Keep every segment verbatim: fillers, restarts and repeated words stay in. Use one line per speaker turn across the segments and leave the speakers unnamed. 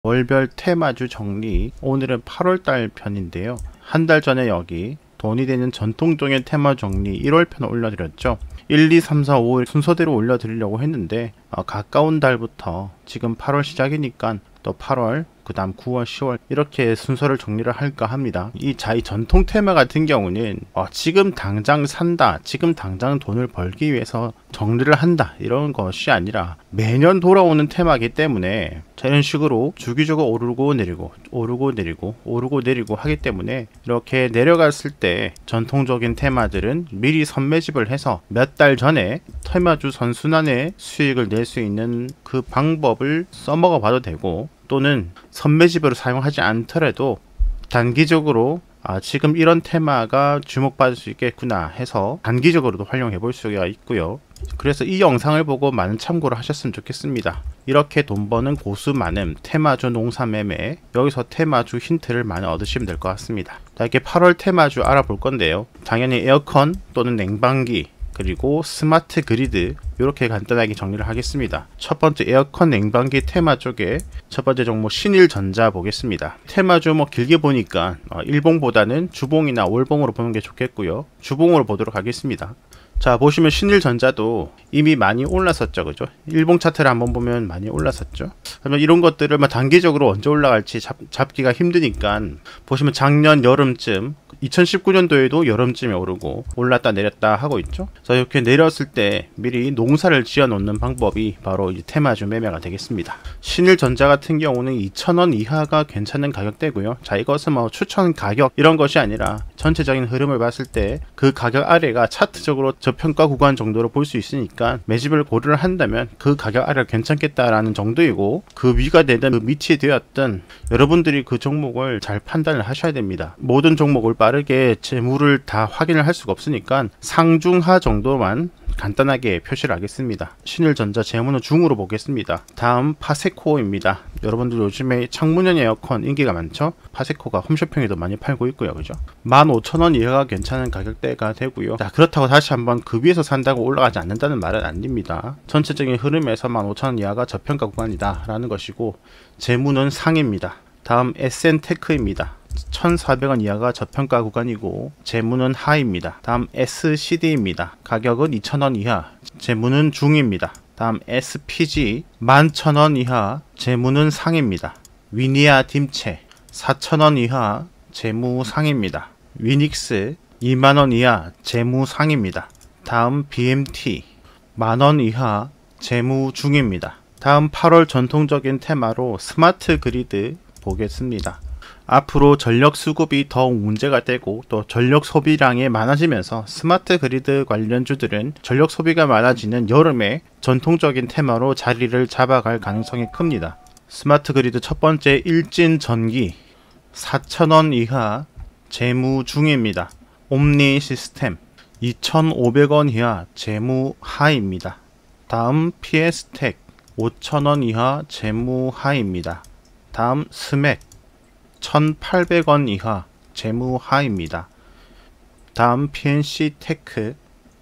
월별 테마주 정리, 오늘은 팔월달 편인데요. 한 달 전에 여기 돈이 되는 전통적인 테마 정리 일월 편을 올려드렸죠. 일, 이, 삼, 사, 오 일 순서대로 올려드리려고 했는데 어, 가까운 달부터 지금 팔월 시작이니까 또 팔월, 그 다음 구월, 시월 이렇게 순서를 정리를 할까 합니다. 이 자이 전통 테마 같은 경우는 어, 지금 당장 산다, 지금 당장 돈을 벌기 위해서 정리를 한다 이런 것이 아니라 매년 돌아오는 테마이기 때문에 이런 식으로 주기적으로 오르고 내리고 오르고 내리고 오르고 내리고 하기 때문에 이렇게 내려갔을 때 전통적인 테마들은 미리 선매집을 해서 몇 달 전에 테마주 선순환의 수익을 낼 수 있는 그 방법을 써먹어 봐도 되고, 또는 선매집으로 사용하지 않더라도 단기적으로 아, 지금 이런 테마가 주목받을 수 있겠구나 해서 단기적으로도 활용해 볼 수가 있고요. 그래서 이 영상을 보고 많은 참고를 하셨으면 좋겠습니다. 이렇게 돈 버는 고수 많음 테마주 농사매매, 여기서 테마주 힌트를 많이 얻으시면 될 것 같습니다. 자, 이렇게 팔월 테마주 알아볼 건데요. 당연히 에어컨 또는 냉방기, 그리고 스마트 그리드, 이렇게 간단하게 정리를 하겠습니다. 첫 번째 에어컨 냉방기 테마 쪽에 첫 번째 종목 신일전자 보겠습니다. 테마주 뭐 길게 보니까 어, 일봉보다는 주봉이나 월봉으로 보는 게 좋겠고요. 주봉으로 보도록 하겠습니다. 자, 보시면 신일전자도 이미 많이 올랐었죠, 그죠? 일봉 차트를 한번 보면 많이 올랐었죠. 그러면 이런 것들을 뭐 단기적으로 언제 올라갈지 잡, 잡기가 힘드니까 보시면 작년 여름쯤, 이천십구 년도에도 여름쯤에 오르고 올랐다 내렸다 하고 있죠. 그래서 이렇게 내렸을 때 미리 농사를 지어 놓는 방법이 바로 이 테마주 매매가 되겠습니다. 신일전자 같은 경우는 이천 원 이하가 괜찮은 가격대고요. 자, 이것은 뭐 추천 가격 이런 것이 아니라 전체적인 흐름을 봤을 때 그 가격 아래가 차트적으로 저평가 구간 정도로 볼 수 있으니까 매집을 고려를 한다면 그 가격 아래가 괜찮겠다라는 정도이고, 그 위가 되든 그 밑이 되었든 여러분들이 그 종목을 잘 판단을 하셔야 됩니다. 모든 종목을 빠르게 재물을 다 확인을 할 수가 없으니까 상중하 정도만 간단하게 표시를 하겠습니다. 신일전자 재무는 중으로 보겠습니다. 다음 파세코입니다. 여러분들 요즘에 창문형 에어컨 인기가 많죠? 파세코가 홈쇼핑에도 많이 팔고 있고요, 그죠? 만 오천 원 이하가 괜찮은 가격대가 되고요. 자, 그렇다고 다시 한번 그 위에서 산다고 올라가지 않는다는 말은 아닙니다. 전체적인 흐름에서 만 오천 원 이하가 저평가 구간이다 라는 것이고, 재무는 상입니다. 다음 에스엔테크입니다. 천사백 원 이하가 저평가 구간이고 재무는 하입니다. 다음 에스씨디입니다. 가격은 이천 원 이하, 재무는 중입니다. 다음 에스피지 만 천 원 이하, 재무는 상입니다. 위니아 딤체 사천 원 이하, 재무 상입니다. 위닉스 이만 원 이하, 재무 상입니다. 다음 비엠티 만 원 이하, 재무 중입니다. 다음 팔월 전통적인 테마로 스마트 그리드 보겠습니다. 앞으로 전력 수급이 더욱 문제가 되고 또 전력 소비량이 많아지면서 스마트 그리드 관련주들은 전력 소비가 많아지는 여름에 전통적인 테마로 자리를 잡아갈 가능성이 큽니다. 스마트 그리드 첫 번째 일진 전기 사천 원 이하, 재무 중입니다. 옴니 시스템 이천오백 원 이하, 재무 하입니다. 다음 피에스텍 오천 원 이하, 재무 하입니다. 다음 스맥 천팔백 원 이하, 재무 하입니다. 다음 피엔씨테크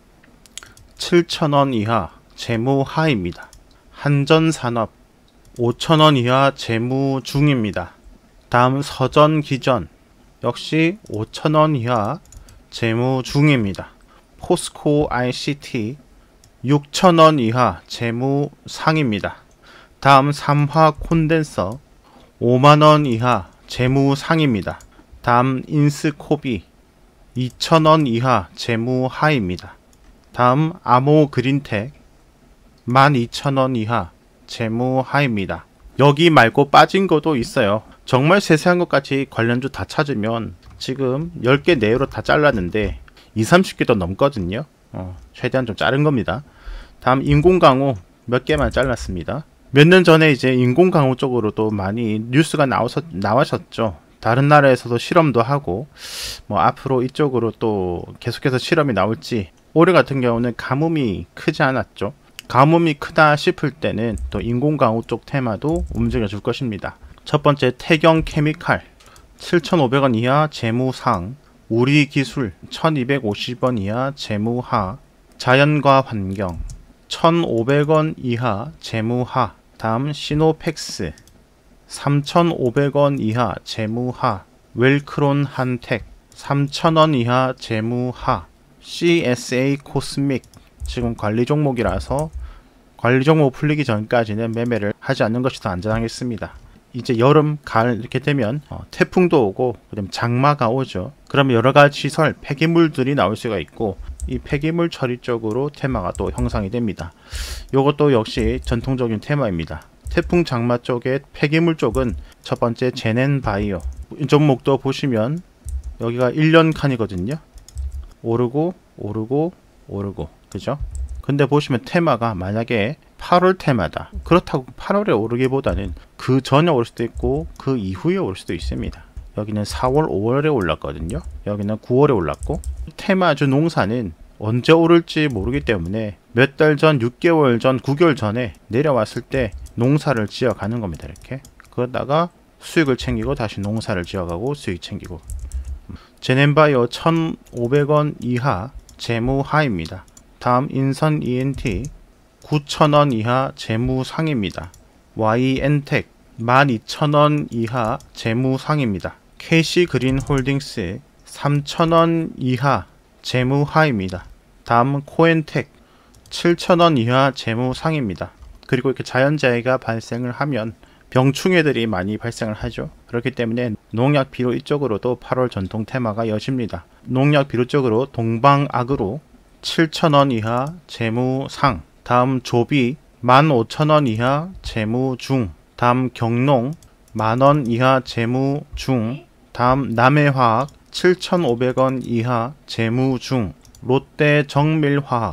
칠천 원 이하, 재무 하입니다. 한전산업 오천 원 이하, 재무 중입니다. 다음 서전기전 역시 오천 원 이하, 재무 중입니다. 포스코 아이씨티 육천 원 이하, 재무 상입니다. 다음 삼화 콘덴서 오만 원 이하, 재무 상입니다. 다음 인스코비 이천 원 이하, 재무 하입니다. 다음 아모 그린텍 만 이천 원 이하, 재무 하입니다. 여기 말고 빠진 것도 있어요. 정말 세세한 것까지 관련주 다 찾으면 지금 열 개 내외로 다 잘랐는데 이삼십 개 더 넘거든요. 어, 최대한 좀 자른 겁니다. 다음 인공강호 몇 개만 잘랐습니다. 몇 년 전에 이제 인공강호 쪽으로도 많이 뉴스가 나와서, 나와셨죠. 다른 나라에서도 실험도 하고, 뭐 앞으로 이쪽으로 또 계속해서 실험이 나올지. 올해 같은 경우는 가뭄이 크지 않았죠. 가뭄이 크다 싶을 때는 또 인공강호 쪽 테마도 움직여 줄 것입니다. 첫 번째 태경 케미칼 칠천오백 원 이하, 재무 상. 우리기술 천이백오십 원 이하, 재무 하. 자연과 환경 천오백 원 이하, 재무 하. 다음 시노펙스 삼천오백 원 이하 재무하, 웰크론 한텍, 삼천 원 이하 재무하, 씨에스에이 코스믹. 지금 관리 종목이라서 관리 종목 풀리기 전까지는 매매를 하지 않는 것이 더 안전하겠습니다. 이제 여름, 가을 이렇게 되면 어, 태풍도 오고 그다음 장마가 오죠. 그러면 여러 가지 시설, 폐기물들이 나올 수가 있고 이 폐기물 처리 쪽으로 테마가 또 형성이 됩니다. 이것도 역시 전통적인 테마입니다. 태풍 장마 쪽의 폐기물 쪽은 첫 번째 제넨바이오. 이 종목도 보시면 여기가 일 년 칸이거든요. 오르고 오르고 오르고, 그죠? 근데 보시면 테마가 만약에 팔월 테마다. 그렇다고 팔월에 오르기보다는 그 전에 오를 수도 있고 그 이후에 오를 수도 있습니다. 여기는 사월, 오월에 올랐거든요. 여기는 구월에 올랐고, 테마주 농사는 언제 오를지 모르기 때문에 몇 달 전, 육 개월 전, 구 개월 전에 내려왔을 때 농사를 지어 가는 겁니다. 이렇게. 그러다가 수익을 챙기고 다시 농사를 지어가고 수익 챙기고. 제넨바이오 천오백 원 이하 재무하입니다. 다음 인선 이엔티 구천 원 이하 재무상입니다. 와이엔텍 만 이천 원 이하 재무상입니다. 캐시그린홀딩스 삼천 원 이하 재무하입니다. 다음 코엔텍 칠천 원 이하 재무상입니다. 그리고 이렇게 자연재해가 발생을 하면 병충해들이 많이 발생을 하죠. 그렇기 때문에 농약 비료 이쪽으로도 팔월 전통 테마가 여십니다. 농약 비료 쪽으로 동방아그로 칠천 원 이하 재무상, 다음 조비 만 오천 원 이하 재무중, 다음 경농 만 원 이하 재무중, 다음 남해화학 칠천오백 원 이하 재무중, 롯데 정밀화학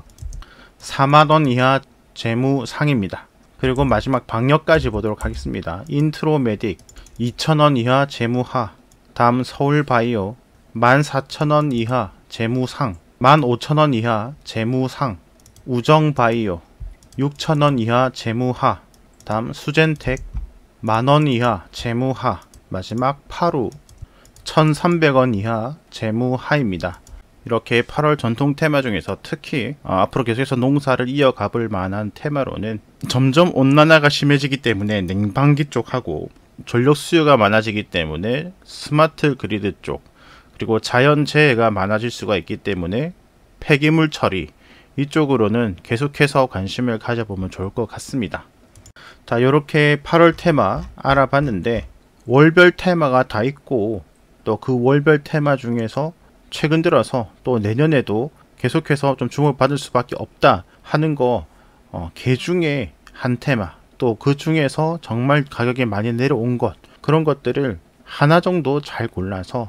사만 원 이하 재무상입니다. 그리고 마지막 방역까지 보도록 하겠습니다. 인트로메딕 이천 원 이하 재무하, 다음 서울바이오 만 사천 원 이하 재무상, 만 오천 원 이하 재무상, 우정바이오 육천 원 이하 재무하, 다음 수젠텍 만 원 이하 재무하, 마지막 파루 천삼백 원 이하 재무하입니다. 이렇게 팔월 전통 테마 중에서 특히 어, 앞으로 계속해서 농사를 이어가볼 만한 테마로는 점점 온난화가 심해지기 때문에 냉방기 쪽하고 전력 수요가 많아지기 때문에 스마트 그리드 쪽, 그리고 자연재해가 많아질 수가 있기 때문에 폐기물 처리 이쪽으로는 계속해서 관심을 가져보면 좋을 것 같습니다. 자, 이렇게 팔월 테마 알아봤는데 월별 테마가 다 있고 또 그 월별 테마 중에서 최근 들어서 또 내년에도 계속해서 좀 주목받을 수밖에 없다 하는 거 어, 개 중에 한 테마, 또 그 중에서 정말 가격이 많이 내려온 것, 그런 것들을 하나 정도 잘 골라서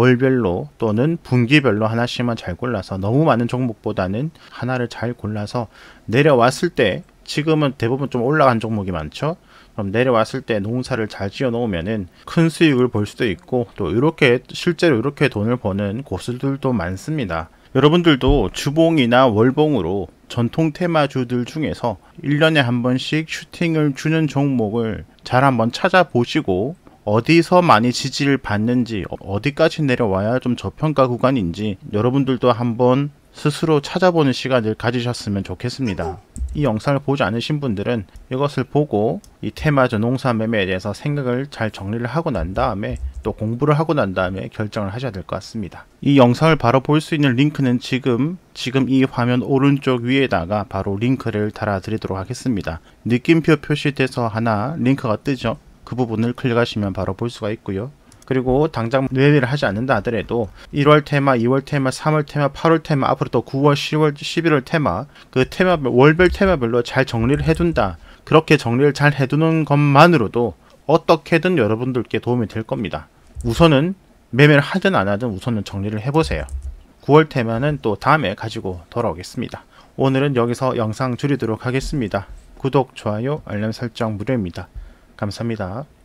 월별로 또는 분기별로 하나씩만 잘 골라서, 너무 많은 종목보다는 하나를 잘 골라서 내려왔을 때, 지금은 대부분 좀 올라간 종목이 많죠. 그럼 내려왔을 때 농사를 잘 지어 놓으면은 큰 수익을 볼 수도 있고, 또 이렇게 실제로 이렇게 돈을 버는 고수들도 많습니다. 여러분들도 주봉이나 월봉으로 전통 테마주들 중에서 일 년에 한 번씩 슈팅을 주는 종목을 잘 한번 찾아보시고, 어디서 많이 지지를 받는지, 어디까지 내려와야 좀 저평가 구간인지 여러분들도 한번 스스로 찾아보는 시간을 가지셨으면 좋겠습니다. 이 영상을 보지 않으신 분들은 이것을 보고 이 테마주 농사 매매에 대해서 생각을 잘 정리를 하고 난 다음에, 또 공부를 하고 난 다음에 결정을 하셔야 될 것 같습니다. 이 영상을 바로 볼 수 있는 링크는 지금 지금 이 화면 오른쪽 위에다가 바로 링크를 달아 드리도록 하겠습니다. 느낌표 표시돼서 하나 링크가 뜨죠. 그 부분을 클릭하시면 바로 볼 수가 있고요. 그리고 당장 매매를 하지 않는다 하더라도 일월 테마, 이월 테마, 삼월 테마, 팔월 테마, 앞으로 또 구월, 시월, 십일월 테마, 그 테마 월별 테마별로 잘 정리를 해둔다. 그렇게 정리를 잘 해두는 것만으로도 어떻게든 여러분들께 도움이 될 겁니다. 우선은 매매를 하든 안 하든 우선은 정리를 해보세요. 구월 테마는 또 다음에 가지고 돌아오겠습니다. 오늘은 여기서 영상 줄이도록 하겠습니다. 구독, 좋아요, 알람 설정 무료입니다. 감사합니다.